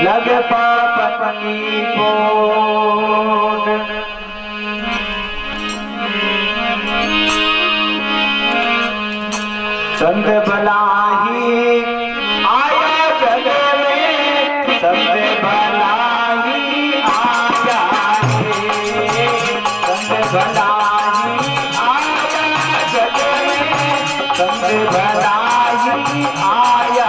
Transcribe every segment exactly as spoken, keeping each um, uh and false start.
लग पापी पोन संत भलाई आया जग में संत भलाई आया संत भलाई आया जग में संत भलाई आया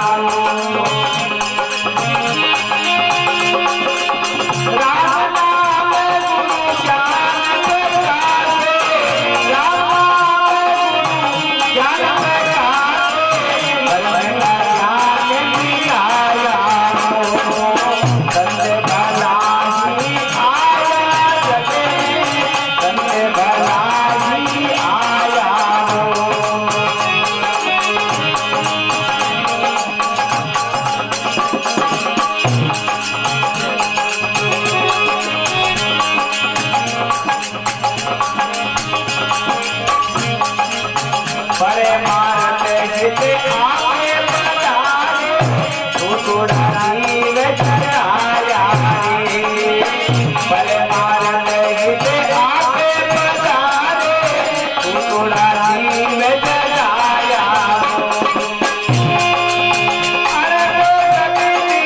बड़े मारते हिते आए बजाए तू थोड़ा जीव चढ़ाया बड़े मारते हिते आए बजाए तू थोड़ा जीव चढ़ाया अरे लो कभी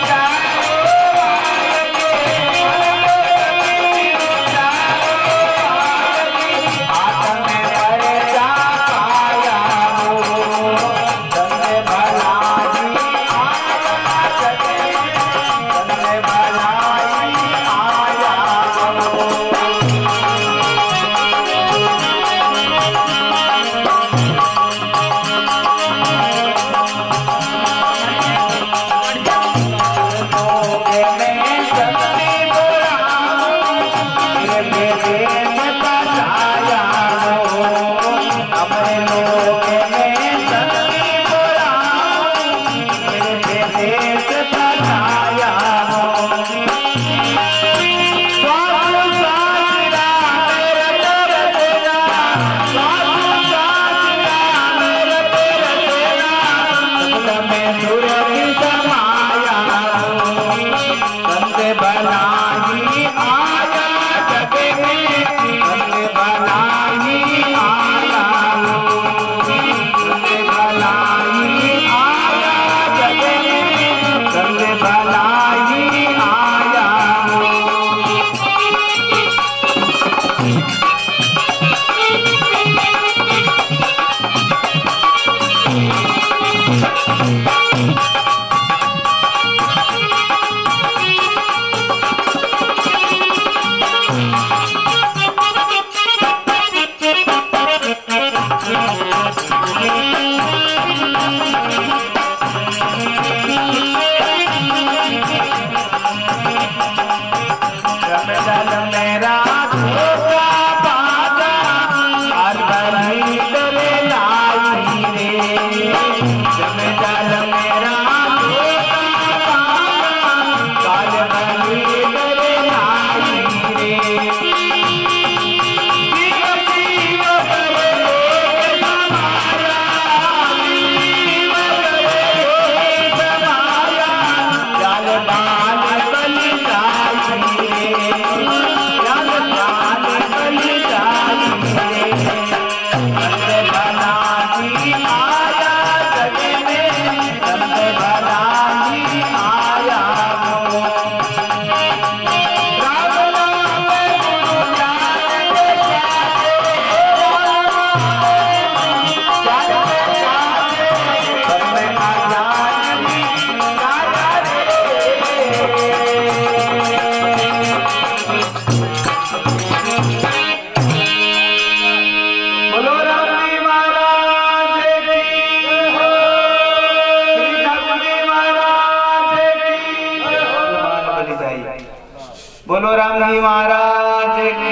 बोलो राम जी महाराज की।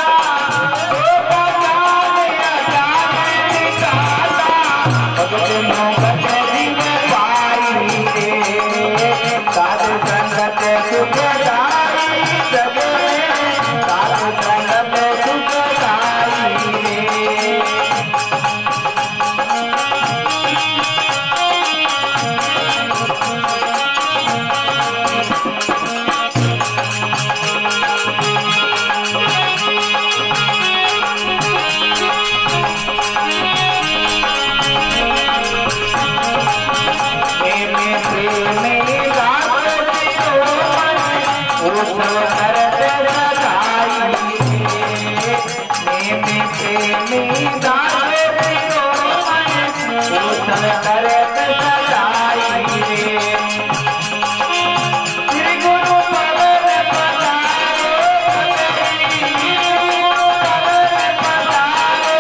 भगत सब करते सजाई रे में प्रेमी दास तेरो मन वो सब करते सजाई रे श्री गुरु पवन पधारो पवन पधारो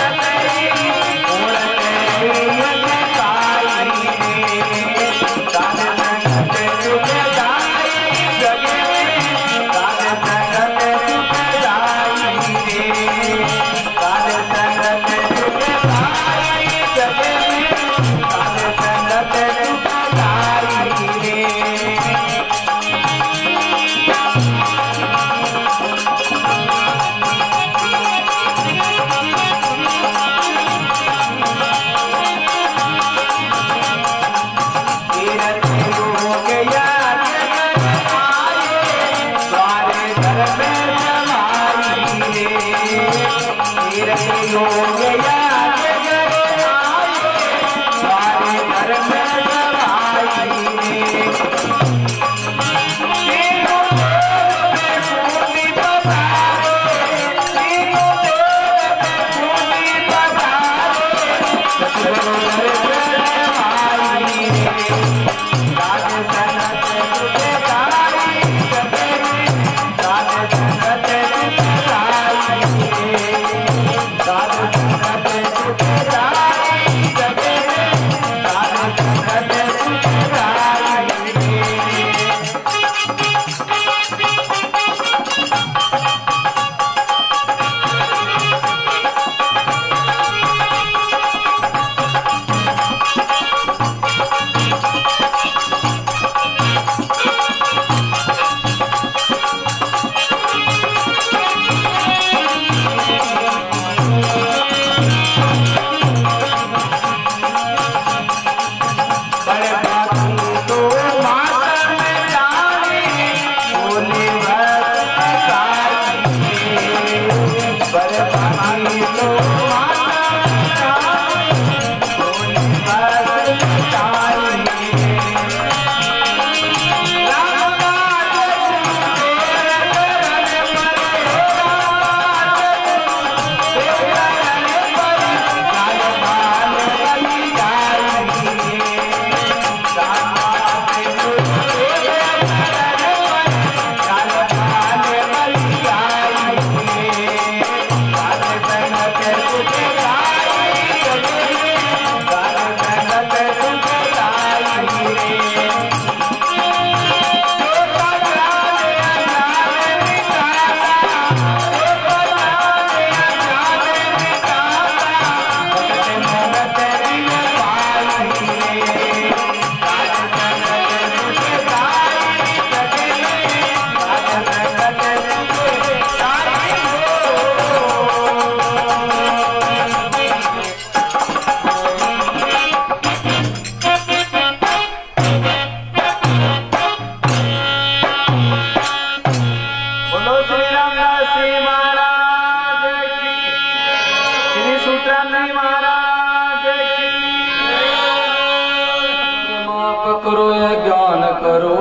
करो ज्ञान करो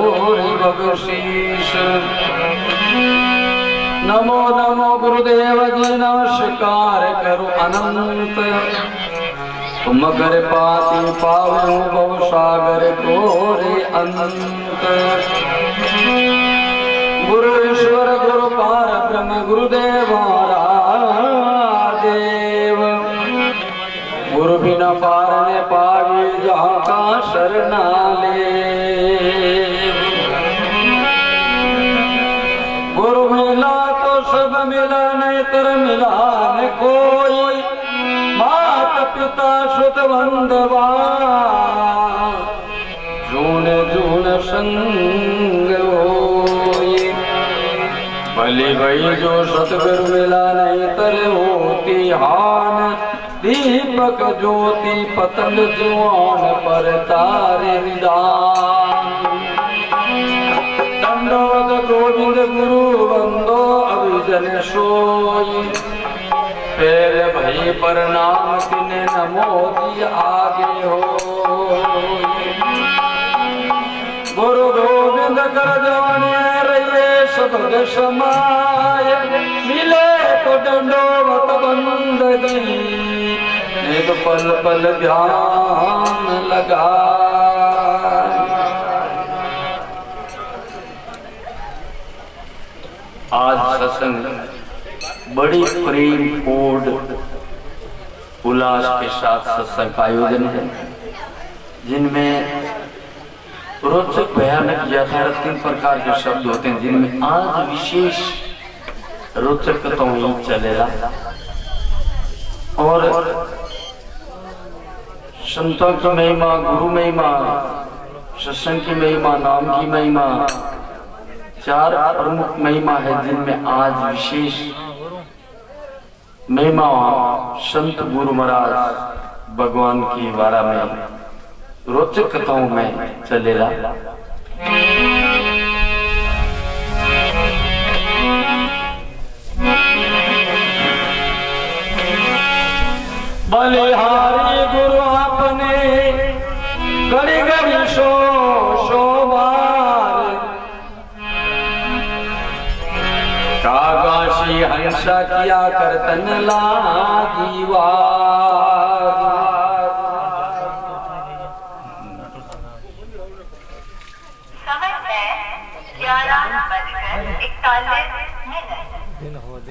बख्शीश। नमो नमो गुरुदेव जी नमस्कार करो अनंत। तुम कर पाती पावो भव सागर को रे अनंत। गुरु ईश्वर गुरु पार ब्रह्म गुरुदेव देव। गुरु बिना पार ने पावे जहाँ का शरणाले। गुरु मिला तो सब मिला नहीं तर मिला न कोई। मात पिता सुत बंधवा जून जून संग होई। भले भई जो सतगुरु मिला नहीं तर होती हान। दीपक ज्योति पतंग जुआन पर तारे निदान। दंडवत गोविंद गुरु बंदो अभिजन सोई। पैर भई प्रणाम तिने नमो दी आगे हो। गुरु गोविंद कर जवाने रहे सबग समाय मिले तो दंडोवत बंद गई एक पल पल ध्यान लगा। आज सत्संग बड़ी प्रेम पूर्ण उल्लास के साथ सत्संग का आयोजन है, जिनमें रोचक भयानक यथार्थ तीन प्रकार के शब्द होते हैं, जिनमें आज विशेष रोचकता ही चलेगा। और संतों की महिमा, गुरु महिमा, सत्संग की महिमा, नाम की महिमा, चार प्रमुख महिमा है, जिनमें आज विशेष महिमा संत गुरु महाराज भगवान की वारा में रोचक कथाओं में चलेगा। बलिहारी गुरु अपने गड़ी गड़ी सो सोबार कागाशी हंसा किया करतन लागी वार। समय है ग्यारह बजकर इकतालीस मिनट।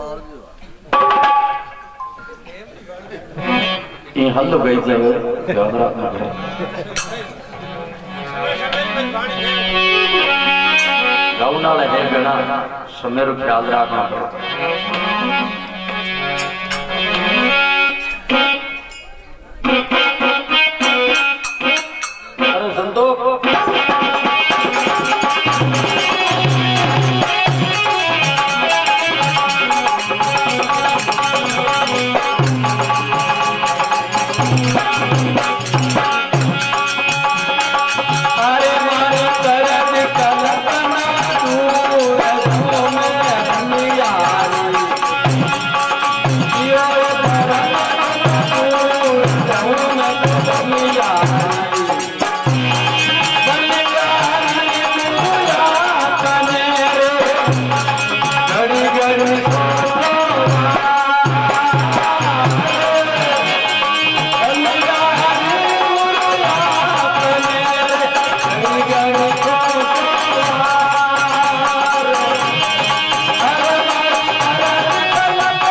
ये हल गई जगह याद रखना है। गाउनाल है गणा समय रो ख्याल रखना पड़े। अरे संतो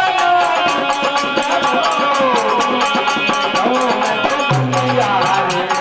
यार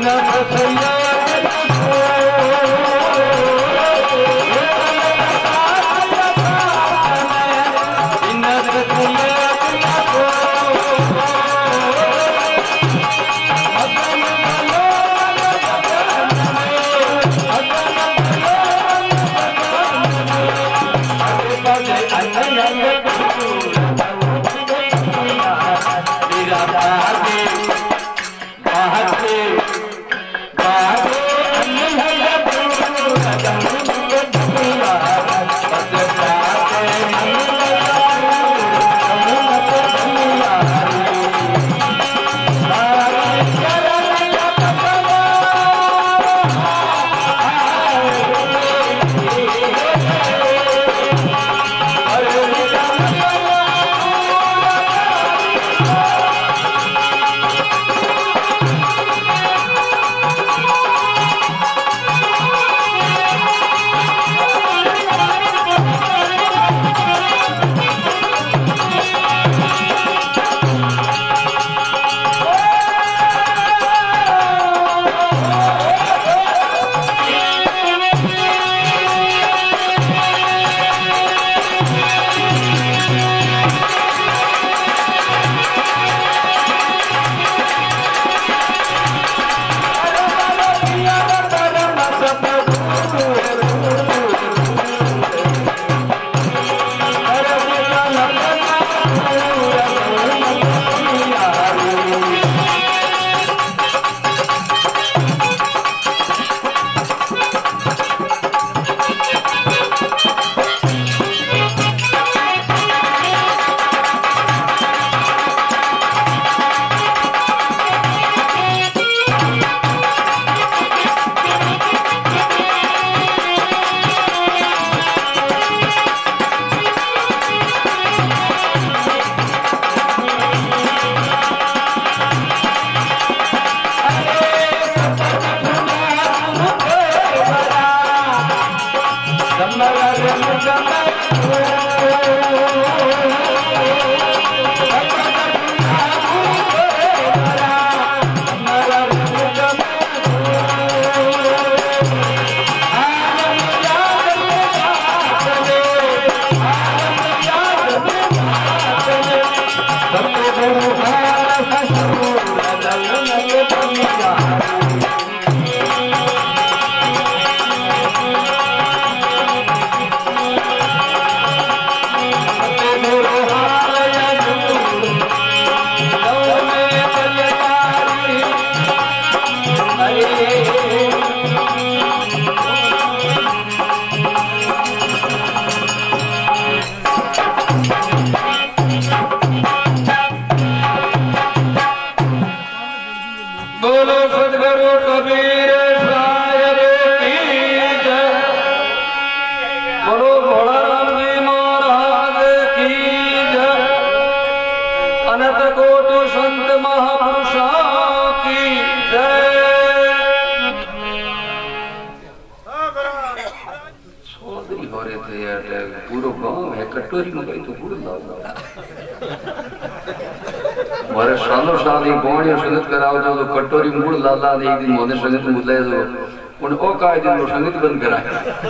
मारे सालों साल ही गोणियों संगत कराओ जो तो कटोरी मूड लाला ने एक दिन मोने संगत मुदले जो उन ओ का दिन वो संगत बंद कराया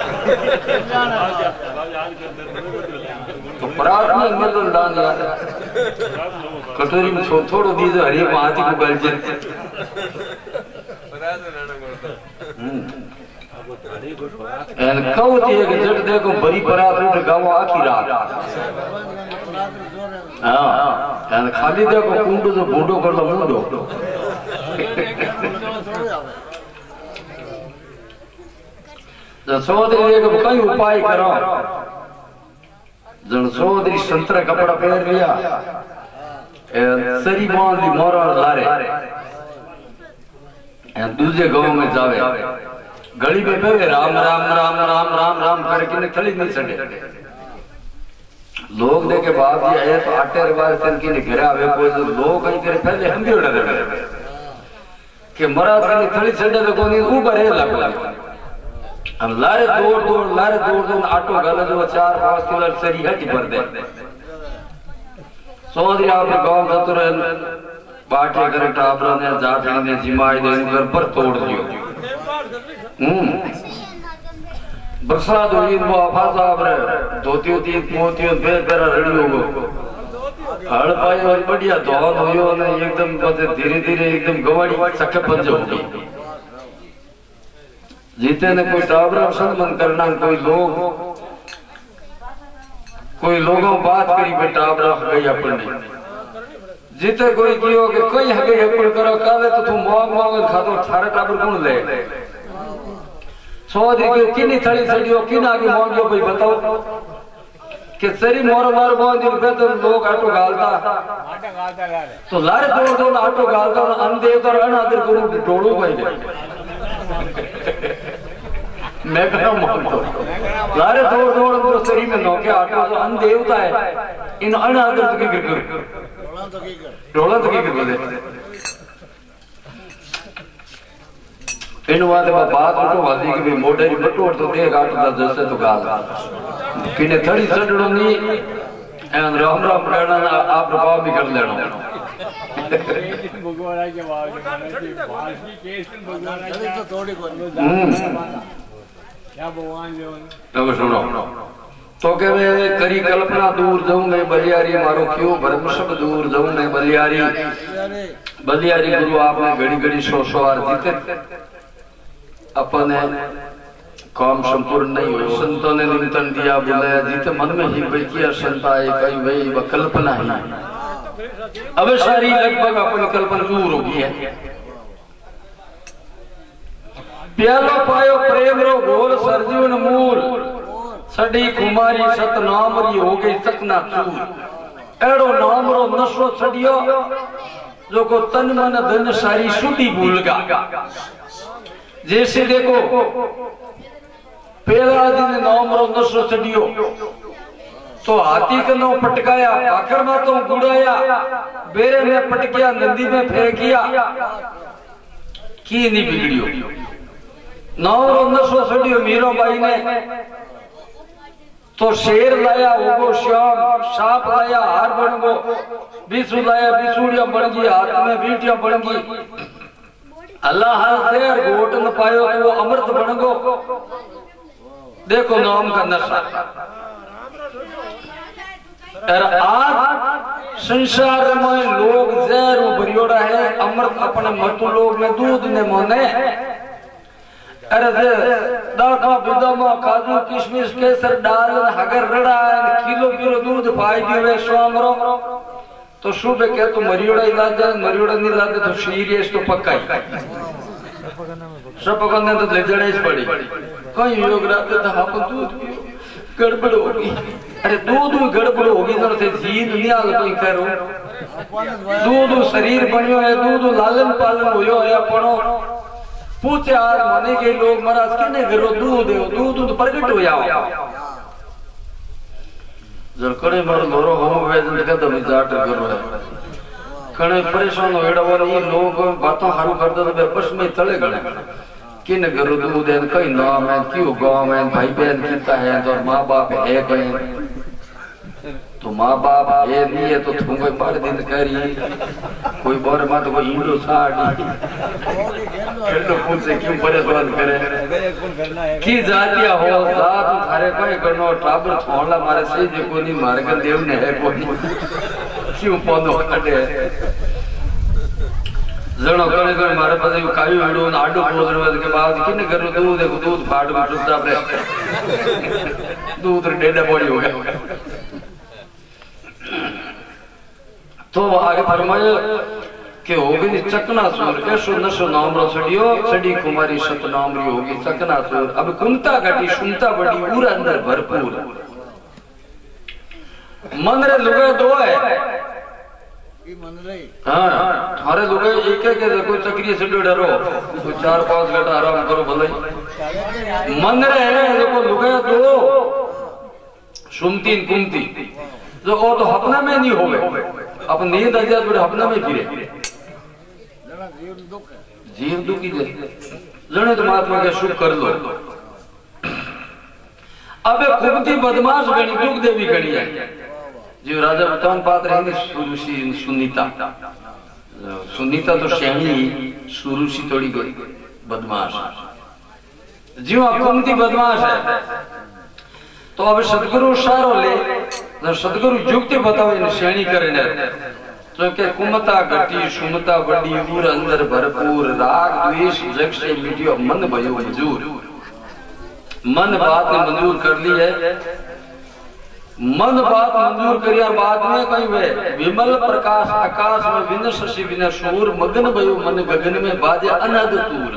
तो प्रार्थना मतलब दान यार कटोरी में थो थोड़ो दीजिए हरी पाँच को गलजे एन कहो थी कि जट देखो बड़ी बरात उठ गावा आखी रात हाँ एन खाली देखो कुंडो जो बूढ़ो कर लो मुंडो जब सोदरी देखो कई उपाय करो जब सोदरी संतरा कपड़ा पहन लिया एन सरी बांध ली मोरा लारे एन दूसरे गांव में जावे गली में पे राम राम राम राम राम राम करके ने थली नहीं सके लोग देखे बाप जी आए तो आटे रिवाज तन की ने घेरा आवे कोई तो लोग कहीं करे पहले हम भी उड़ा दे कि मराद की थली सड़े तो कोनी ऊपर है लग लग हम लारे दौड़ दौड़ लारे दौड़ दौड़ आटो गले जो चार पांच किलो सरी हटी भर दे सोदरी आप गांव में तो पाटे करे टाबरा ने जाटने ने जिमाई दे घर पर तोड़ दियो। हम्म बरसात हुई वो आफा साहब रे धोती होती मोती पे पेरा रेडी हो गो हड़ पाई और बढ़िया धोन होयो ने एकदम बस धीरे धीरे एकदम गवाड़ी सके पंज हो गई। जीते ने कोई टाबरा संबंध करना कोई लोग कोई लोगों बात करी पे टाबरा गई अपने जीते कोई कियो कि कोई हगे अपन करो काले तो तू मांग मांग खातो थारे टाबर कौन ले सोच के किनी थड़ी सड़ियो किन आगे मांगियो कोई बताओ कि सरी मोर मोर बांध पे तो लोग आटो गालता आटा गालता ला तो लारे तोड़ दो आटो गालता अंधे तो अन अदर गुरु डोड़ो भाई मैं कहा मानतो लारे तोड़ तोड़ तो सरी में नौके आटो तो अन देवता है इन अन अदर की गिर डोला तो की कर डोला तो की कर बोले इन वादे में बात उठो वादी की भी मोटेरी बटोर तो देख आटो जैसे तो गाल किने थड़ी सड़ड़ो नी एन राम राम कहना आप प्रभाव भी कर लेना भगवान के बात की केस भगवान तो थोड़ी को क्या भगवान जो तो सुनो तो के मैं करी कल्पना दूर जाऊं मैं बलियारी मारो क्यों भरम सब दूर जाऊं मैं बलियारी बलियारी गुरु आपने घड़ी घड़ी सौ सौ बार जीते अपने काम संपूर्ण नहीं हुई संतों ने निमंत्रण दिया बुलाया जीते मन में ही भाई किया संत आए कई भाई वह कल्पना ही अब सारी लगभग अपनी कल्पना दूर हो गई है। प्यालो पायो प्रेम रो घोल सरजीवन मूल सड़ी कुमारी सतनाम री हो गई सकना चूर एड़ो नाम रो नशो सड़ियो जो को तन मन धन सारी शुद्धि भूल गा। जैसे देखो पहला दिन नाम रो नशो सड़ियो तो हाथी का नो पटकाया पाखड़ में तो गुड़ाया बेरे में पटकिया नदी में फेंकिया की नहीं बिगड़ियो नाम रो नशो सड़ियो मीरो भाई ने तो शेर लाया वो श्याम सांप लाया हार बन गो बिसु लाया बिसुड़िया बन गई हाथ में बीटिया बन गई अल्लाह हाल शेर घोट न पायो तो वो अमृत बन गो। देखो नाम का नशा और आज संसार में लोग जहर भरियोड़ा है अमृत अपने मृत्यु लोग में दूध ने मोने अरे दाखा बिदामा काजू किशमिश केसर डाल हगर रड़ा किलो किलो दूध फाई दियो स्वामरो तो सुबह क्या तो मरियोड़ा इलाज है मरियोड़ा नहीं लाते तो सीरियस तो पक्का ही सब पकड़ने तो ले जड़े पड़ी कहीं योग रात था आप दूध गड़बड़ होगी अरे दूध में गड़बड़ होगी तो जीन नहीं आल कोई करो दूध शरीर बनियो है दूध लालन पालन होयो है पड़ो पूछे आज मने के लोग महाराज किने करो दूध है दूध दूध प्रकट हो जाओ जर कड़े मर लोरो हम वेदन के दम जाट करो है कणे परेशान हो एड़ा वाली लोग बातों हारू कर दे तो बस में तले गणे किने करो दूध है कई नाम है क्यों गांव है भाई बहन कितना है तो मां बाप है कहीं तो माँ बाप ये नहीं है तो तुम कोई बार दिन करी कोई बार माँ तो कोई इंडो साड़ी खेलो पूछे क्यों परेशान करे की जातिया हो जात थारे कोई करनो टाबर छोड़ला मारे से जे कोनी मारे के देव ने है कोनी क्यों पौधो कटे जणो करे करे मारे पास कायू हिडो आडो पोजर के बाद किने करो दूध देखो दूध फाड़ में चुपचाप रे दूध डेडा बॉडी हो गया। तो आगे फरमाया कि होगी चकनासुर ऐसो नशो नाम रो सड़ियो सड़ी कुमारी सतनाम री होगी चकनासुर अब कुंता घटी सुनता बड़ी पूरा अंदर भरपूर मन रे लुगे दो है हाँ थारे लुगे एक एक कोई चक्रिय से डरो कोई चार पांच घंटा आराम करो भले मन रे देखो लुगे दो सुनती कुमती जो वो तो अपना में नहीं हो गए अपन नींद आ जाए तो अपना में फिरे जीव दुखी जने तो महात्मा के सुख कर लो अब कुमती बदमाश गणी दुख देवी गणी है जो राजा उत्तान पात्र है सुनीता सुनीता तो शहनी शुरू से थोड़ी गई बदमाश, जीव कुंती बदमाश है। तो अब सदगुरु सारो ले, जब सदगुरु युक्ति बतावे निशानी करे ने, तो के कुमता घटी सुमता बड़ी उर अंदर भरपूर राग द्वेष जग से मिटियो मन भयो मंजूर। मन बात ने मंजूर कर ली है, मन बात मंजूर करिया बाद में कहीं वे विमल प्रकाश आकाश में बिन शशि बिना शूर मगन भयो मन गगन में बाजे अनहद तूर।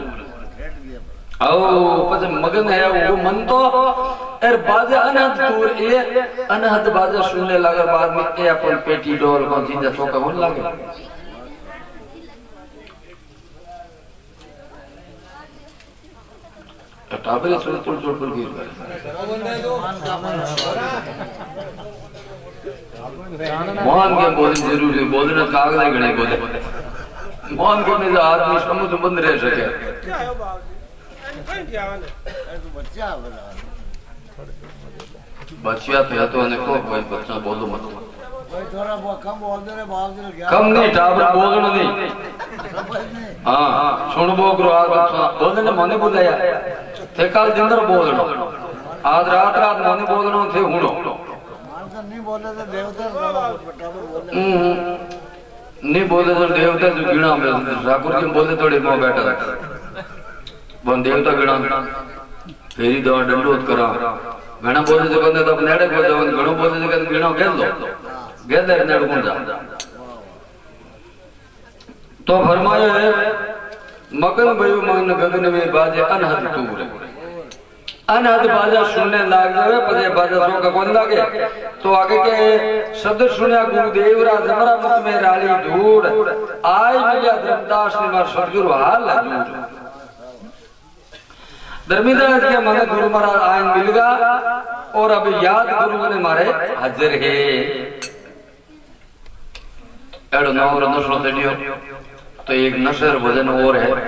आओ पछ मगन है वो मन तो एर बाजे अनहद तूर, ये अनहद बाजे सुनने लगा बाद में ये अपन पेटी डोल को जीजा चौका होने लगे। टापरे सुन तुल चोट पर गिर गए, मोहन के बोलने जरूरी बोलने कागज गणे बोले, मोहन के में जो आदमी समुद्र बंद रह सके। बचिया तो है तो अनेको भाई बच्चा बोलो मत, कम नहीं टाबर बोलना नहीं। हाँ हाँ सुन बोल बोलने मने बुलाया थे कल दिन बोलना, आज रात रात मने बोलना थे हुणो नहीं बोले तो देवता जो गिना ठाकुर जी बोले थोड़े मोह बैठा बन देवता गिना फेरी दवा दंडोत करा घना बोले तो बंदे तो अपने अड़े को जाओ, घणो बोले तो कहते गिना गेल लो गेल दे नेड़ कौन जा। तो फरमाया है मगन भयो मन गगन में बाजे अनहद तूर, अनहद बाजा सुनने लाग जावे पजे बाजा सो का कौन लागे। तो आगे के शब्द सुनिया गुरुदेव रा जमरा मुख में राली धूड़ आय मिलिया धर्मदास ने मार सदगुरु हाल हजूर। धर्मीदास के मन गुरु महाराज आयन मिल गया और अब याद गुरु ने मारे हाजिर है एड़ो नौर नशो चढ़ियो। तो एक नशर भजन और है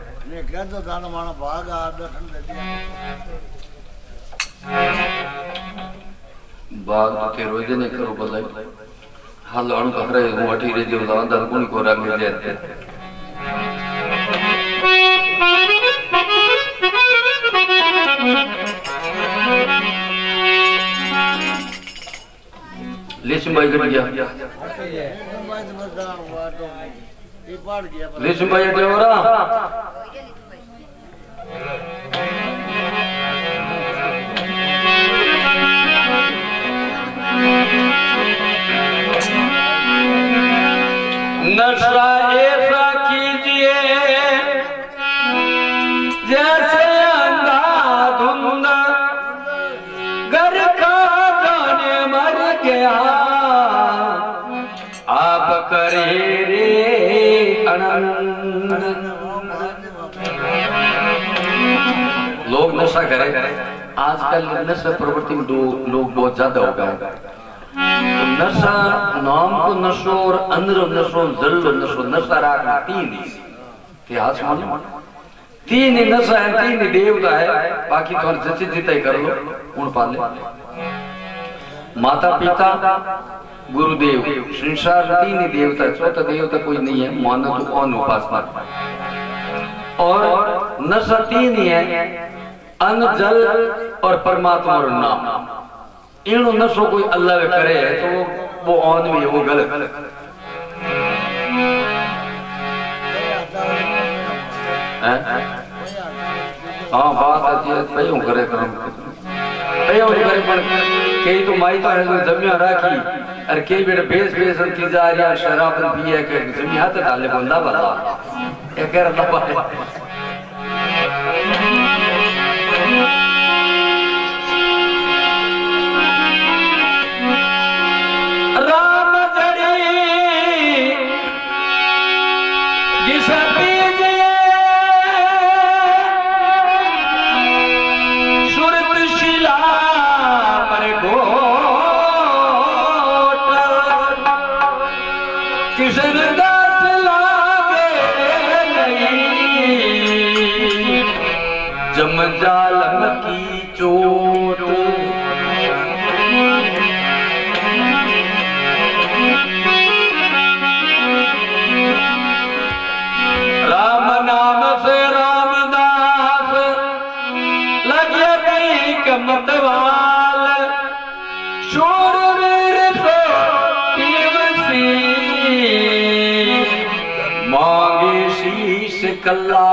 बाग के रोजे ने करो बजाई हाल अणु कखरे हूं अठी रे जो अंदर कुणी को रंग जाते लेशिम भाई गट गया, लेशिम भाई देवरा नशा ऐसा कीजिए जैसे अंधाधुंध घर का जाने मर गया आप करे रे आनंद। लोग नशा करें, आजकल नशा प्रवृत्ति में लोग बहुत ज्यादा हो गए। तो नशा नाम को नशो और अंदर नशो जल नशो नशा राखना तीन ही आसमान तीन ही नशा है, तीन ही देवता है, बाकी तो जैसे जितना ही कर लो उन पाले। माता पिता गुरुदेव संसार तीन ही देवता, चौथा देवता कोई नहीं है, मानो तो कौन उपासना। और नशा तीन ही है, अन्न जल और परमात्मा और नाम। इन नशो कोई अल्लाह करे है तो वो ऑन में वो गलत। हाँ बात अच्छी है, पयो करे करम पयो करे पर कई तो माई तो है जमिया राखी और कई बेटा बेस बेस की जा रही शराब पिए के जमिया हाथ डाले बंदा बता ये कह रहा है। जालम की चोट कल्ला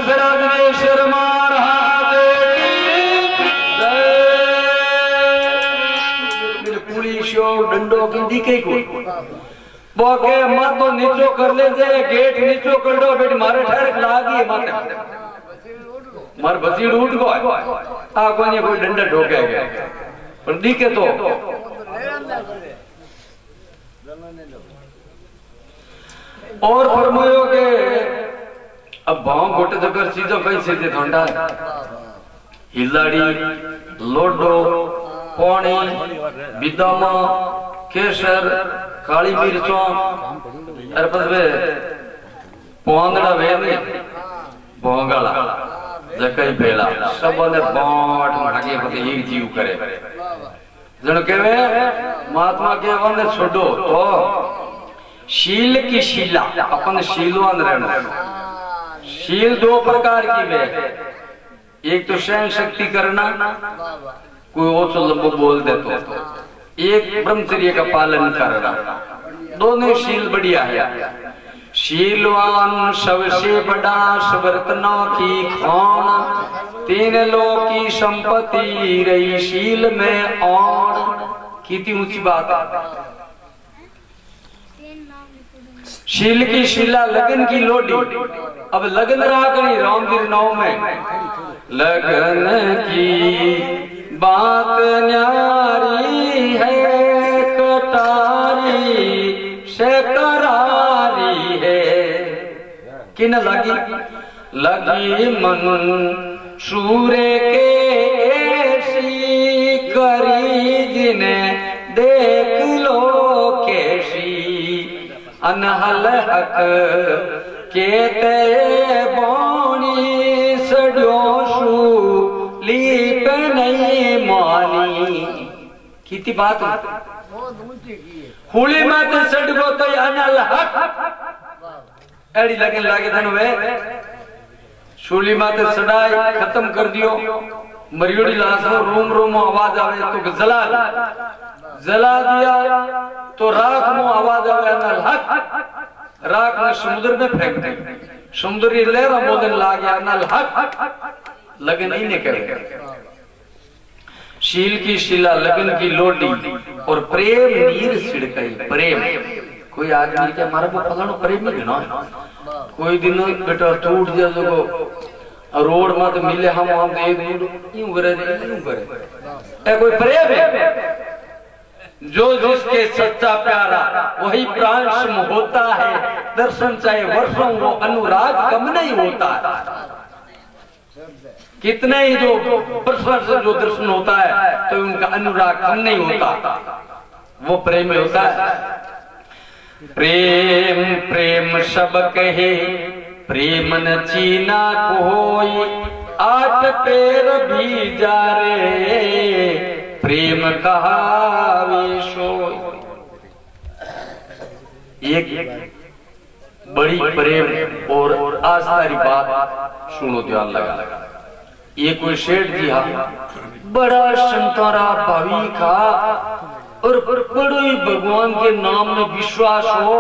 दशरथ महाराज पुलिस डंडो की दिखे को बोके मत तो नीचो कर ले जे गेट नीचो कर दो बेटी मारे ठहर लागी माते मार बसीड़ उठ गो आ कोई कोई डंडा ठोके गया पर दिखे तो और फरमायो के अब भाव गोटे जगह चीजों कई सीधे ठंडा हिलाड़ी लोडो पानी बिदामा केसर काली मिर्चों अरे बस वे पोंगड़ा वेने भोंगला जकई बेला सब ने बांट भागे पते एक जीव करे जण केवे महात्मा के वने छोड़ो तो शील की शीला अपन शीलवान रहना शील दो प्रकार की वे एक तो सहन शक्ति करना कोई वो तो लंबो बोल दे तो एक ब्रह्मचर्य का पालन करना दोनों शील बढ़िया है शीलवान सबसे बड़ा सवर्तनों की खान तीन लोक की संपत्ति रही शील में और कितनी ऊंची बात है शील की शीला लगन की लोडी अब लगन रागनी रामवीर नौ में लगन की बात न्यारी है कटारी से करारी है किन लगी लगी मन सूर्य के ऐसी करी जिन्हें देख लो कैसी अनहल हक के ते बाणी सड्योशु लीप नहीं मानी कितनी बात हुली मत सडगो तो अनहल हक एड़ी लगन लागे धन वे शूली माते सड़ाई खत्म कर दियो मरियोड़ी लाश रूम रूम आवाज आवे तो जला जला दिया तो राख में आवाज आवे अनल हक राख ने समुद्र में फेंक दी समुद्री लहरा बोलने लागे अनल हक लगन ही नहीं करे शील की शिला लगन की लोडी और प्रेम नीर छिड़काई प्रेम कोई आदमी के हमारा वो फलानो प्रेम नहीं गिना कोई दिन बेटा टूट जा जो रोड में तो मिले हम हम दे दूं यूं करे यूं करे ए कोई प्रेम है जो जिसके सच्चा प्यारा वही प्राण सम होता है दर्शन चाहे वर्षों वो अनुराग कम नहीं होता है कितने ही जो वर्षों से जो दर्शन होता है तो उनका अनुराग कम नहीं होता वो प्रेम होता है प्रेम प्रेम सब कहे प्रेम न चीना कोई आठ पैर भी जा रे प्रेम कहावे सोई एक बड़ी प्रेम और आस्थारी बात सुनो ध्यान लगा ये कोई शेठ जी हा बड़ा संतारा भावी का और बड़ो ही भगवान के नाम में विश्वास हो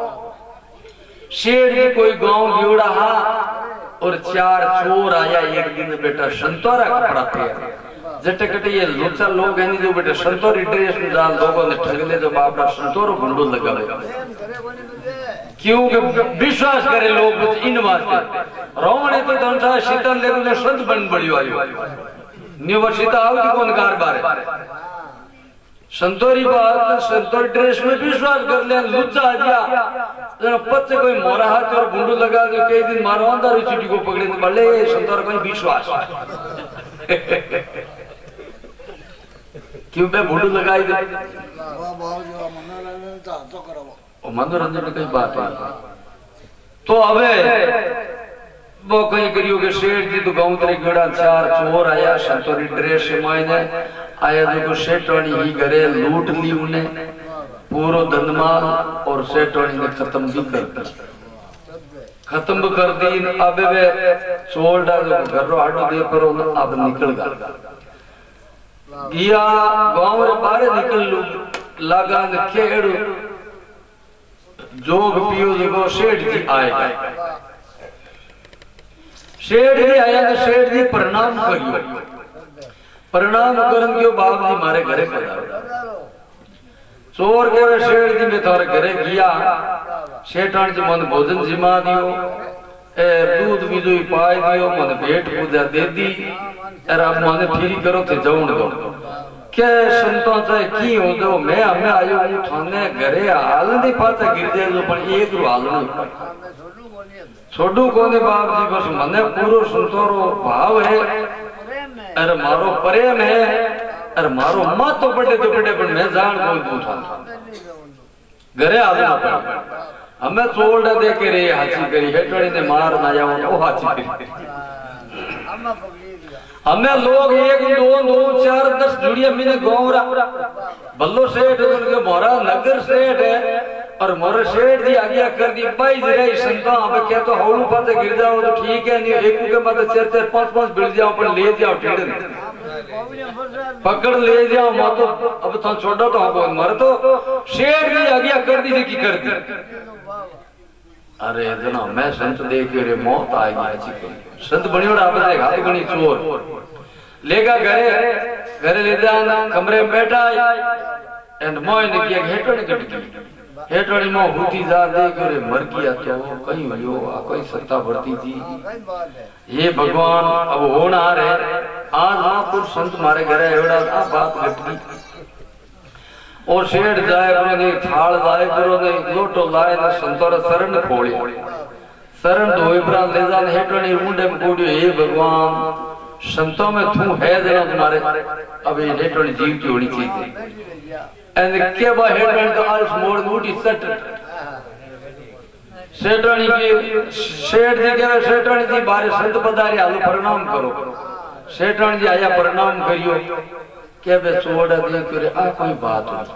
शेर जी कोई गांव गिवड़ा हा और चार चोर आया एक दिन बेटा संतोरा कपड़ा पे जटकटे ये लोचा लोग हैं जो बेटा संतोरी ड्रेस में जान लोगों ने ठग ले जो बापड़ा संतोर गुंडो लगा क्योंकि विश्वास करे लोग इन वास्ते रोमने तो धनसा शीतल ले तो संत बन बड़ी वाली निवर्षिता आवती कौन कार बारे संतोरी बात संतोरी ड्रेस में विश्वास कर ले लुच्चा आ गया पत्ते कोई मोरा हाथ और गुंडू लगा दो कई दिन मारो अंदर चुटी को पकड़े तो बल्ले संतोर कोई विश्वास क्यों बे गुंडू लगाई दे मनोरंजन की बात है तो अबे वो कहीं करियो के शेठ जी तो गांव तरी गड़ा चार चोर आया संतोरी ड्रेस मायने आया जो सेठवाणी ही घरे लूट ली उन्हें पूरा धनमाल और सेठवाणी ने खत्म भी कर दी खत्म कर दी अब वे चोर डाल घर रो आटो दे पर अब निकल गया गया गांव रे बाहर निकल लगा ने खेड़ जोग पियो जो सेठ जी आएगा शेठ जी आया तो शेठ जी प्रणाम करियो। प्रणाम करन क्यों बाप जी मारे घरे पधारो। चोर के वे शेठ जी में थारे घरे गया। शेठान जी मन भोजन जिमा दियो, ए दूध बीजो पाई दियो, मन भेंट पूजा दे दी। अरे आप माने फिरी करो थे जाऊन दो के संतों से की हो दो मैं हमें आयो हूं थाने घरे हाल नहीं पाता गिर जाए जो पण एक रो हाल नहीं छोड़ू कोने बाप जी बस मने पूरो संतोरो भाव है। अरे मारो प्रेम है। अरे मारो मां तो बड़े तो बड़े पर मैं जान कोई पूछा घरे आना पड़ा। हमें चोड़ दे के रे हाची करी हेटड़ी ने मार ना जाओ ओ हाची करी। हमें लोग एक दो दो चार दस जुड़िया मैंने गौरा बल्लो सेठ उनके मोरा नगर सेठ है और मोरा सेठ जी आज्ञा कर दी पाई जरा संता हमें क्या तो हौलू पाते गिर जाओ तो ठीक है नहीं एक के बाद चार चार पांच पांच बिल जाओ पर ले जाओ ठीक पकड़ ले जाओ मैं तो अब तो छोड़ो तो हमको मर तो शेर की आज्ञा कर दी की कर दी। अरे जना मैं संत देख रे मौत आएगी अच्छी संत बनी और आप हाथ बनी चोर लेगा घरे घरे ले जाना कमरे में बैठा एंड मोय ने किया हेटोड़ी कट गई हेटोड़ी में हुती जा देख रे मर गया तो कहीं हो आ कोई सत्ता बढ़ती थी ये भगवान अब होना रे आज महापुरुष संत मारे घरे एवड़ा आ बात घट गई और शेठ जाए करो ने थाल जाए करो ने लोटो लाए ने संतोर शरण खोले शरण धोईब्रा ले जाने हेटोनी मुंडे में कोडियो हे भगवान संतों में तू है जरा तुम्हारे अब ये हेटोनी जीव की होनी चाहिए एंड के बा हेटोनी तो आलस मोड़ मूटी सट शेठोनी की शेठ जी के शेठोनी जी बारे संत पधारे आलो प्रणाम करो शेठोनी जी आया प्रणाम करियो क्या बे चोड़ा दे करे आ कोई बात हो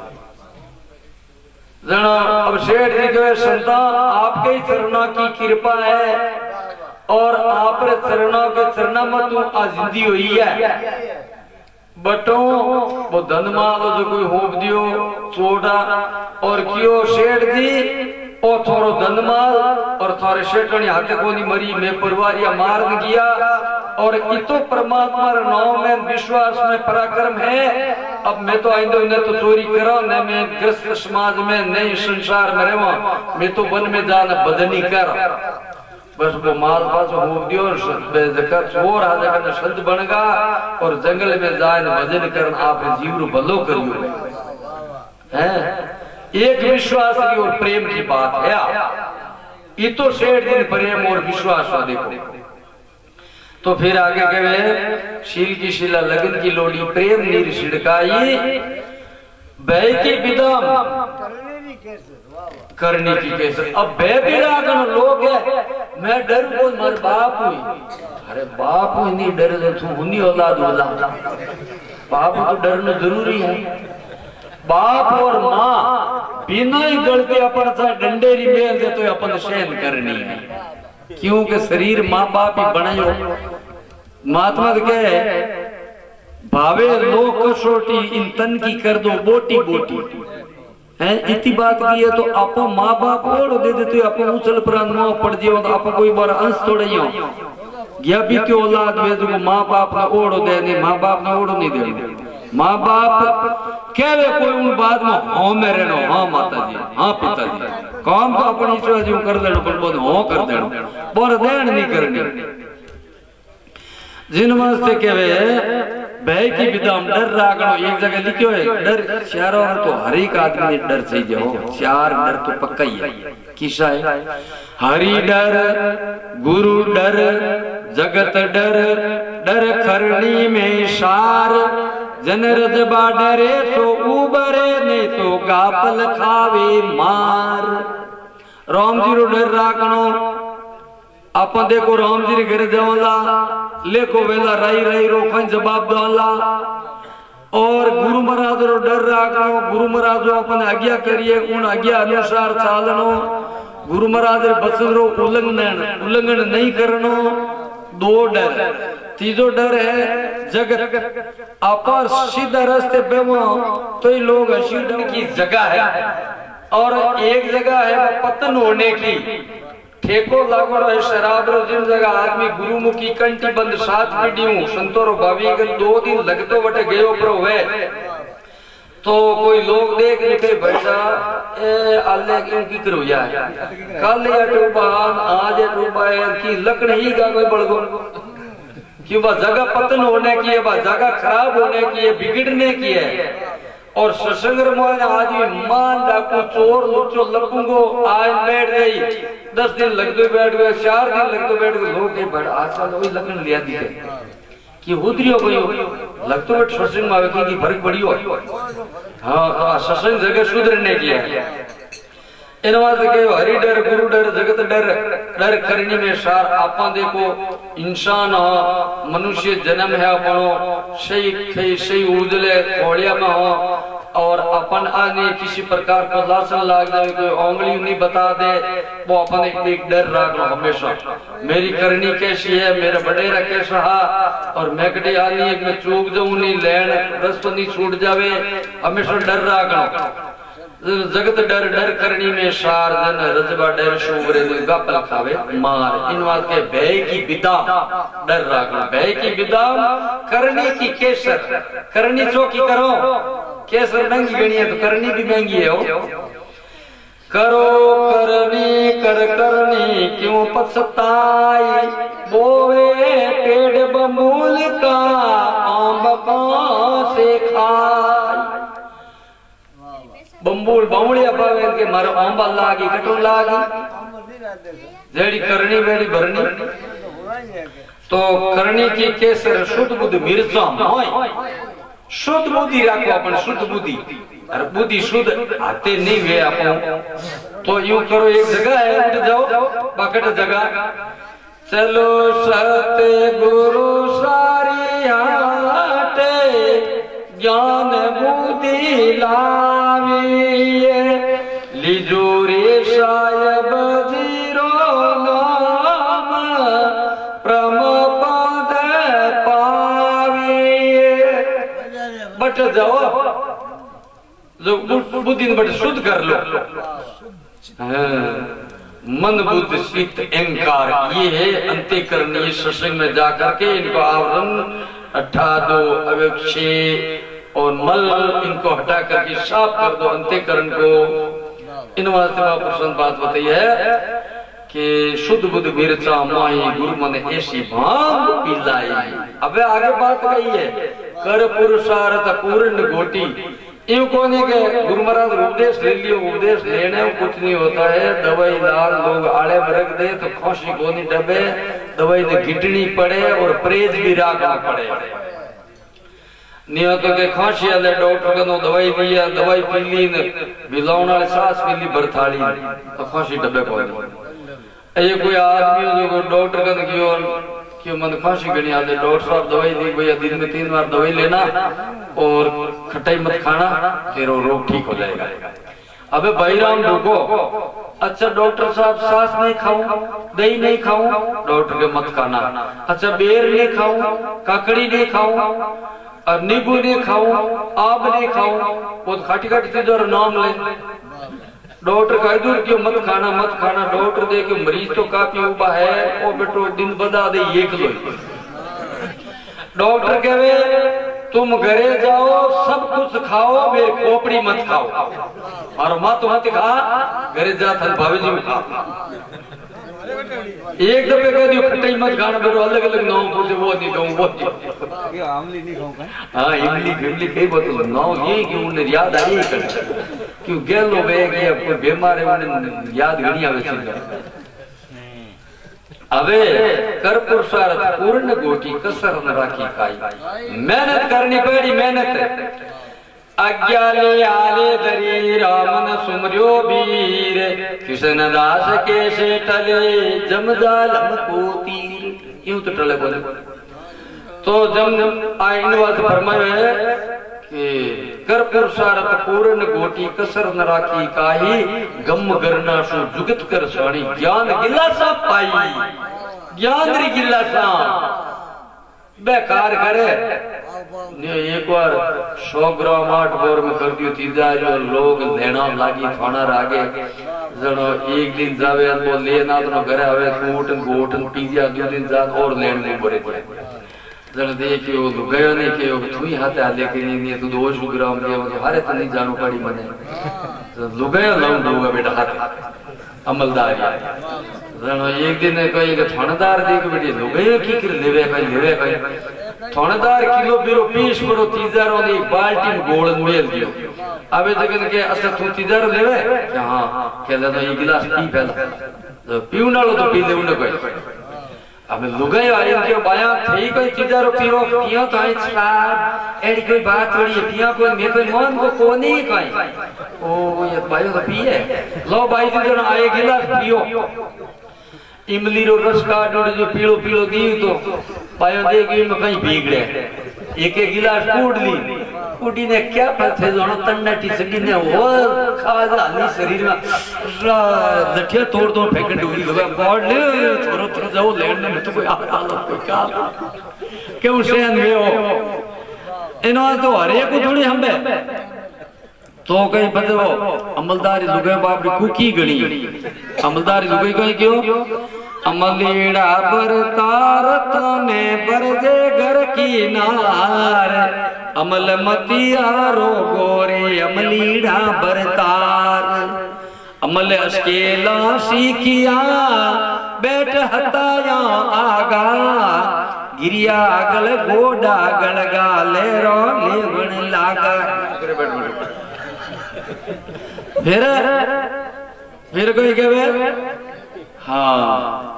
जना अब शेठ जी के संता आपके ही चरणों की कृपा है और आप रे चरणों के चरणा में तू आजिंदी हुई है बटो वो धनमाल जो कोई होप दियो चोड़ा और कियो शेठ जी ओ थोरो धनमाल और थारे शेठनी हाथे कोनी मरी में परवारिया मारन गया और इतो परमात्मा रे नाम में विश्वास में पराक्रम है। अब मैं तो आइंदो ने तो चोरी करा न मैं ग्रस्त समाज में नई संसार में रहवा मैं तो वन में जाना बदनी कर बस वो माल पास हो दियो बेजकर चोर आ जाकर संत बनगा और जंगल में जाए भजन करन आप जीव भलो करियो हैं एक विश्वास और प्रेम की बात है। ये तो शेठ दिन प्रेम और विश्वास हो देखो तो फिर आगे कहे शील की शिला लगन की लोड़ी प्रेम नीर छिड़काई बह की विदाम करने की कैसे अब बह भी रागन लोग है मैं डर को मर बाप हुई अरे बाप हुई नहीं डर तू हुनी औलाद औलाद बाप तो डरना जरूरी है। बाप और माँ बिना ही गलती अपन सा डंडेरी मेल दे तो अपन सहन करनी है क्योंकि शरीर माँ बाप ही बनायो महात्मा के भावे लोग कसोटी इन तन की कर दो बोटी बोटी है इतनी बात की है तो आपो माँ बाप ओढ़ दे देते आपो उछल प्राण मुँह पड़ जाओ तो आपको कोई बार अंश थोड़ा ही हो गया भी क्यों औलाद भेजो माँ बाप ना ओढ़ दे नहीं माँ बाप ना ओढ़ नहीं दे माँ बाप कहवे कोई उन बाद में हाँ में रहना हाँ माता जी हाँ पिताजी काम तो अपनी इच्छा जी कर देना पर बोल हाँ कर देना बोल देन नहीं करनी जिन वास्ते कहवे बह की विदाम डर रागणो एक जगह लिखो है डर चारों तो हर एक आदमी ने डर चाहिए हो चार डर तो पक्का ही है किसा है हरि डर गुरु डर जगत डर डर करनी में सार जनरज बाडरे तो उबरे नहीं तो गापल खावे मार राम जी रो डर राखनो अपन देखो राम जी घर जावला लेको वेला राई राई रोखन जवाब दला और गुरु महाराज रो डर राखनो गुरु महाराज अपन आज्ञा करिए उन आज्ञा अनुसार चालनो गुरु महाराज रे बचन रो उल्लंघन उल्लंघन नहीं करनो दो डर तीजो डर है जगत अपर सीधा रास्ते पे वो तो ही लोग अशुद्ध की जगह है और एक जगह है पतन होने की ठेको लागोड़ो है शराब रो जिन जगह आदमी गुरुमुखी कंठी बंद सात पीढ़ियों संतोरो भावी के दो दिन लगतो बटे गयो प्रो वे तो कोई लोग देख लिखे बैठा ए आले क्यों की करो यार कल या टूबान आज टूबान की लकड़ी का कोई बड़गो क्यों बा जगह पतन होने की है, बा जगह खराब होने की है, बिगड़ने की है। और सत्संग में आदमी मान डाकू चोर लुचो लपूंगो आज बैठ गई दस दिन लग गए बैठ गए चार दिन लग गए बैठ गए लोग के बैठ आजकल वही लगन लिया दी है कि उतरियो गयो लगतो बैठ सत्संग में आवे की फर्क पड़ी हो। हाँ सत्संग जगह सुधरने की है इन वास्ते के हरि डर गुरु डर जगत डर डर करनी में सार आपा देखो इंसान हो मनुष्य जन्म है अपनो सही सही सही उजले खोलिया में हो और अपन आने किसी प्रकार का लासन लाग जाए कोई उंगली नहीं बता दे वो अपन एक, एक डर रख लो हमेशा मेरी करनी कैसी है मेरा बडेरा कैसा है और मैं कटी आनी एक में चूक जाऊं नहीं लैन रस नहीं छूट जावे हमेशा डर रख लो। जगत डर डर करनी में सार जन रजबा डर शोबरे गपल खावे मार इन बात के भय की विदा डर रखना भय की विदा करनी की केसर करनी चौकी करो केसर महंगी गणी है तो करनी भी महंगी है हो करो करनी कर करनी क्यों पछताई बोवे पेड़ बबूल का आम कौन से खाई बम्बूल बावड़िया पावे के मारो आंबा लागी कटो लागी जेड़ी करनी बेड़ी भरनी तो करनी की केसर शुद्ध बुद्धि मिर्चा मोय शुद्ध बुद्धि रखो अपन शुद्ध बुद्धि और बुद्धि शुद्ध आते नहीं वे अपन तो यूं करो एक जगह है उठ जाओ बाकट जगह चलो सत्य गुरु सारी हाटे ज्ञान बुद्धि लाविए लीजो रे सायब जीरो नाम प्रम पद पाविए बट जाओ जो बुद्धि बट शुद्ध कर लो मन बुद्ध चित्त अहंकार ये है अंत्यकरणीय सत्संग में जाकर के इनको आवरण हटा दो अवेक्षे और मल इनको हटा करके साफ कर दो अंत्यकरण को। इन वास्ते महापुरुषों बात बताई है कि शुद्ध बुद्ध बिरचा माही गुरु मन ऐसी भांग पिलाई। अबे आगे बात कही है कर पुरुषार्थ पूर्ण गोटी यूं कोने के गुरु महाराज उपदेश ले लियो उपदेश लेने कुछ नहीं होता है दवाई लाल लोग आड़े में रख दे तो खोशी कोनी डबे दवाई ने घिटनी पड़े और परहेज भी रखना पड़े नहीं तो के खांसी वाले डॉक्टर को दवाई दिया दवाई पी ली ने बिलावण वाले सांस पी ली बरथाली तो खांसी डबे को ये कोई आदमी जो डॉक्टर का गयो कि मन खांसी गणी आदे डॉक्टर साहब दवाई दी भैया दिन में तीन बार दवाई लेना और खटाई मत खाना फिर वो रोग ठीक हो जाएगा। अबे भाई राम रुको अच्छा डॉक्टर साहब सांस नहीं खाऊं दही नहीं खाऊं डॉक्टर के मत खाना अच्छा बेर नहीं खाऊं काकड़ी नहीं खाऊं और नींबू नहीं खाऊं आब नहीं खाऊं वो खाटी खाटी चीजों और नाम ले डॉक्टर कह दूर क्यों मत खाना मत खाना डॉक्टर दे क्यों मरीज तो काफी उबा है वो बेटो दिन बता दे ये लो डॉक्टर कहे तुम घरे जाओ सब कुछ खाओ मेरे खोपड़ी मत खाओ और मत मत खा घरे जा थल भाभी जी खा एक दफे कह दियो खटाई मत खाना बेटो अलग अलग नाम पूछे वो नहीं कहूँ वो नहीं आमली नहीं खाऊंगा हाँ इमली इमली कई बात नाम ये क्यों उन्हें याद आई कर क्यों गेल लो बे कि कोई बीमार है उन्हें याद घनी आवे चीज अबे कर पुरुषार्थ पूर्ण गोटी कसर न राखी काई मेहनत करनी पड़ी मेहनत अज्ञाले आले दरी रामन सुमरियो वीर कृष्ण दास के से टले जमजालम को तीर यूं तो टले बोले तो जम आइन वाद फरमाए है कि कर पुरुषार्थ पूर्ण गोटी कसर न राखी काई गम गरना सु जुगत कर स्वाणी ज्ञान गिलासा पाई ज्ञान री गिलासा बेकार करे ने एक बार सौ ग्राम आठ बोर में कर दियो तीजा जो लोग लेना लागी थाना रागे जनो एक दिन जावे वो लेना तो घरे आवे कूटन गोटन पीजा दो दिन जात और लेन में बोरे थे जन देखियो वो गयो नहीं के तू ही हाथ आ लेके नहीं तू दो सौ ग्राम के वो हारे तो नहीं जानो पड़ी मने तो लुगायो लाऊं दूंगा बेटा हाथ अमलदार जनो एक दिन कहीं के थानेदार देख बेटी लुगायो की कर लेवे कहीं लेवे कहीं थानेदार किलो बिरो पीस करो तीजारो ने एक बाल्टी में गोल मेल दियो अबे जगन के अच्छा तू तीजार लेवे हां कहले तो एक गिलास पी पहला तो पीउनालो तो पी ले उन कोई अब लुगायो आए के बाया थई कोई तीजारो पीरो पियो तो आई छाड़ एडी कोई बात थोड़ी है पिया कोई मैं कोई मन को कोनी कहीं ओ ये बायो तो पिए लो भाई जन आए गिलास पियो इमली रो रस काट जो पीलो पीलो दी तो पायो देगी में कहीं बिगड़े एक एक गिलास कूट ली कूटी ने क्या पथे जोनो तन्नाटी सगी ने वो खाजा नी शरीर में लठिया तोड़ तोड़ फेंकन डूबी लगा पॉड ले थोरो थोरो जाओ लेन में तो कोई आ कोई क्या क्यों सहन में हो इनो तो हरे को थोड़ी हम्बे तो कहीं बदलो अमलदारी लुगाई बाप री कुकी गणी अमलदारी लुगाई कहीं क्यों अमलीड़ा बरतार तने बरजे घर की नार अमल मतियारो गोरे अमलीड़ा बरतार अमल अश्केला सीखिया बैठ हताया आगा गिरिया गल गोडा गल गाले रो लेवन लागा फिर फिर कोई कहे हाँ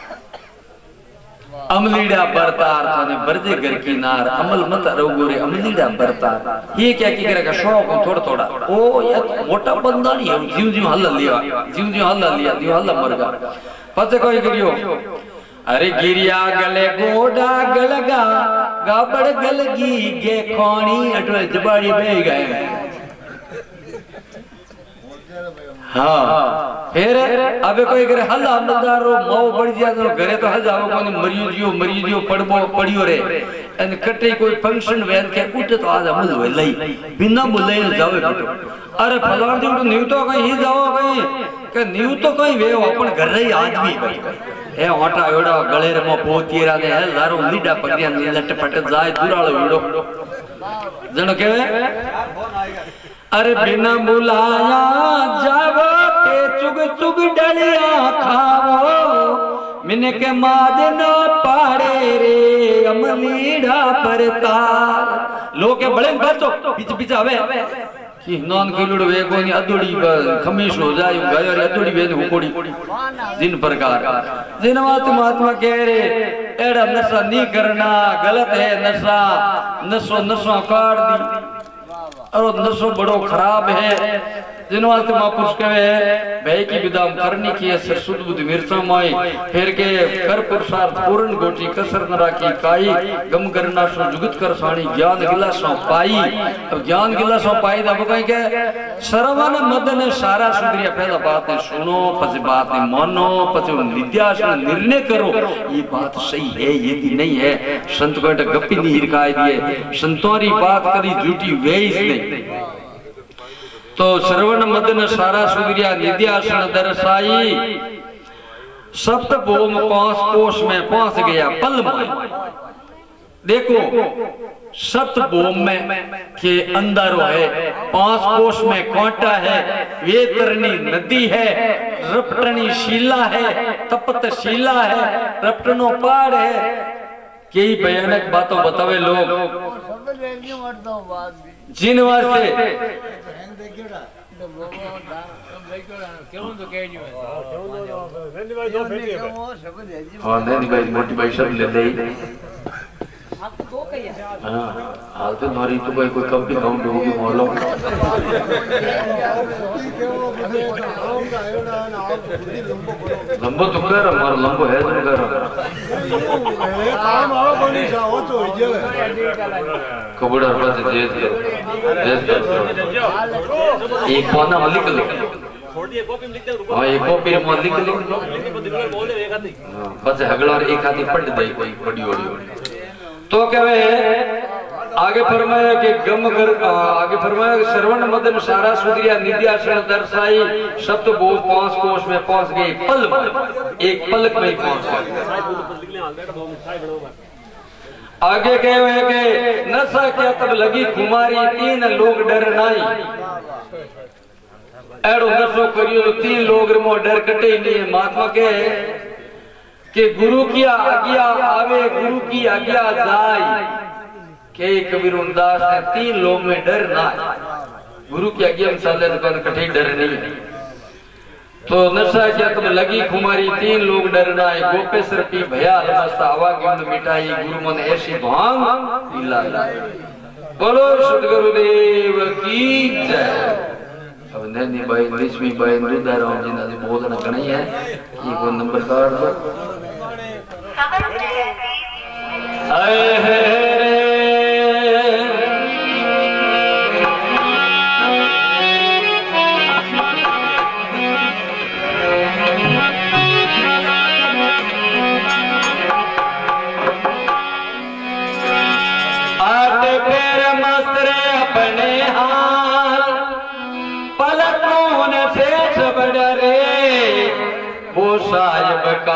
अमलीड़ा बरतार थाने बरजे घर की नार अमल मत रोगोरे अमलीड़ा बरतार ये क्या की करेगा शौक थोड़ा थोड़ा ओ ये मोटा बंदा नहीं है जीव जीव हल्ला लिया जीव जीव हल्ला लिया जीव हल्ला मर गया पता कोई करियो अरे गिरिया गले गोडा गलगा गाबड़ गलगी गे खोनी अटवे जबाड़ी बह गए हाँ फिर अबे कोई करे हल्ला अमलदार रो मौ बढ़ जा तो घरे तो हल जाओ कोने मरियो जियो मरियो जियो पड़बो पड़ियो रे एन कटे कोई फंक्शन वेन के उठे तो आज अमल वे लई बिना बुले जावे बेटो अरे फलाण जी तो न्यू तो कहीं ही जाओ कहीं के न्यू तो कहीं वे अपन घर ही आदमी भाई ए होटा एड़ा गले रे मो पोतीरा ने है लारो लीडा पगिया ने लटपट जाए दुरालो वीडो जण केवे अरे बिना बुलाया जावो ते चुग चुग डलिया खावो मिने के माज न पाड़े रे अमलीड़ा परतार लोग के बड़े बचो पीछे पीछे आवे कि नॉन किलोड़ वे कोनी अदुड़ी खमीश हो जाए गयो रे अदुड़ी वे हुकोड़ी जिन प्रकार जिन बात महात्मा कह रे एड़ा नशा नहीं करना गलत है नशा नशो नशो काट दी और नशो बड़ो खराब है जिन वास्ते महापुरुष कहे भाई की विदाम करनी की है सुध बुद्ध मिर्चा माई फिर के कर पुरुषार्थ पूर्ण गोटी कसर न राखी काई गम करना सो जुगत कर साणी ज्ञान गिलासों पाई अब ज्ञान गिलासों पाई तब कहीं के सर्वन मदन सारा सुधरिया पहला बात है सुनो पछ बात है मानो पछ नित्यास निर्णय करो ये बात सही है ये भी नहीं है संत को गप्पी नहीं हिरकाई दिए संतोरी बात करी झूठी वेईस नहीं तो श्रवण मदन सारा सुधरिया निध्यासन दरसाई सप्त भोम पांच कोष में पहुंच गया पल में देखो सप्त भोम में के अंदर है पांच कोष में कांटा है वेतरनी नदी है रपटनी शिला है तपत शिला है रपटनो पहाड़ है कई भयानक बातों बतावे लोग जिन वास्ते हाँ नहीं भाई मोटी भाई सब ले ले हाँ हाल तो हमारी तो कोई कोई कम भी काउंट होगी मोहल्लों लंबो तो कर हमारा लंबो है तो कर कबूड़ा पास जेज करो जेज करो एक कोना में लिख लो हाँ एक कॉपी में लिख लो बस हगड़ा और एक आदमी पढ़ दे कोई बड़ी बड़ी तो कहे आगे फरमाया कि गम कर आगे फरमाया कि श्रवण मदन सारा सुधरिया निद्या क्षण दर्शाई शब्द बोल पांच कोष में पहुंच गए पल में एक पलक में ही पहुंच गए। आगे कहे हुए कि नशा क्या तब लगी खुमारी तीन लोग डर नाई एड़ो नशो करियो तो तीन लोग रमो डर कटे ही नहीं है। महात्मा के कि गुरु की आज्ञा आवे गुरु की आज्ञा जाए के कबीर दास ने तीन लोग में डर ना गुरु की आज्ञा में चल तो कठिन डर नहीं। तो नशा क्या तुम लगी खुमारी तीन लोग डर ना गोपेश्वर पी भया हवा गिंद मिटाई गुरु मन ऐसी भांग पीला बोलो सतगुरुदेव की जय। अब नैनी भाई लिश्मी भाई मृदा राम जी ने बहुत ना गणी है कि वो नंबर कार्ड दो आए है साहिब का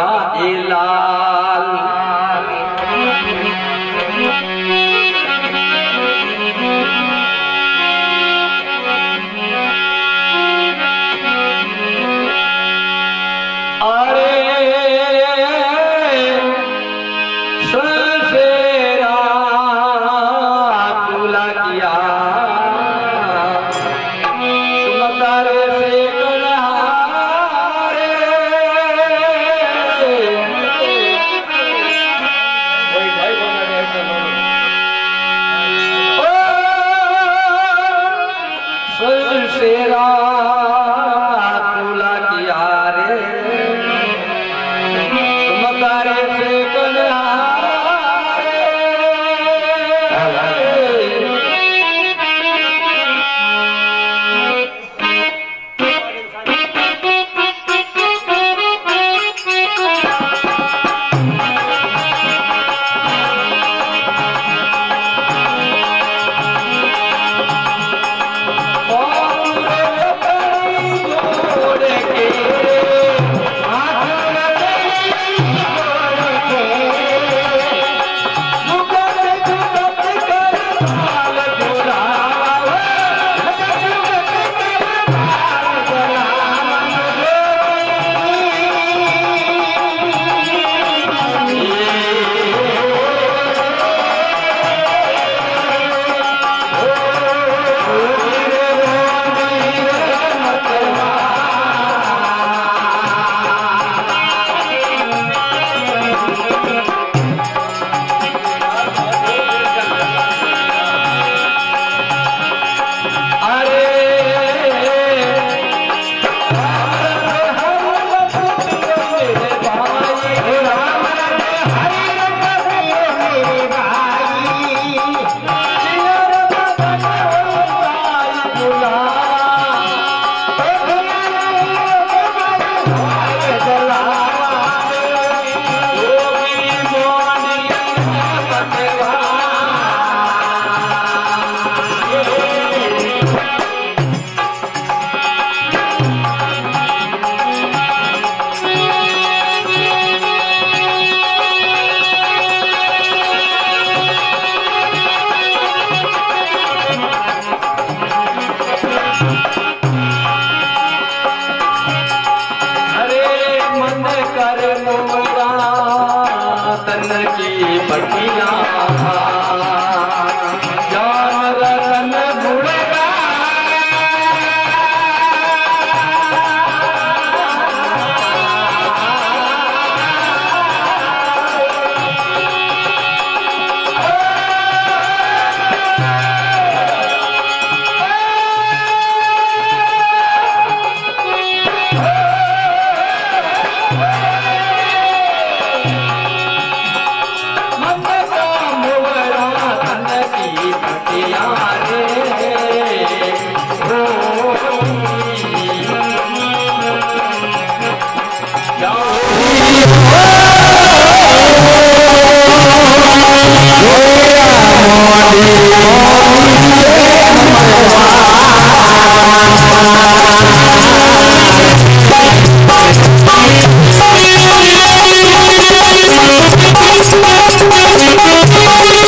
इलाल मंद का Thank you.